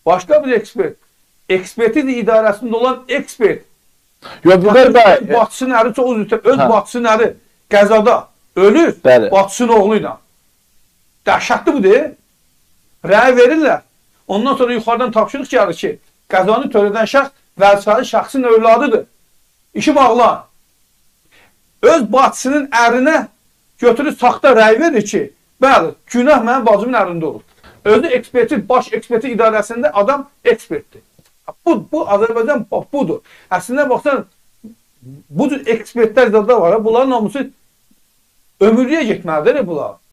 Başqa bir ekspert. Ekspertiz idarəsində olan ekspert. Yox, Vüqar bəy. Bacısının əri çox üzr istəyirəm. Öz bacısının əri qəzada ölür, bacısının oğlu ilə. Dəhşətli bu deyil. Rəy verirlər. Ondan sonra yuxarıdan tapşırıq gəlir ki, qəzanı törədən şəxs vəzifəli şəxsin övladıdır. İşi bağlan. Öz bacısının ərinə götürüb saxta rəy verir ki, bəli, günah mənim bacımın ərində olur. Özü ekspertiz, baş ekspertiz idarəsində adam ekspertdir. Bu Azərbaycan budur. Əslində baxsan, bu cür ekspertlər zada var. Bunların namusu ömürlüyə getməlidir bunlar.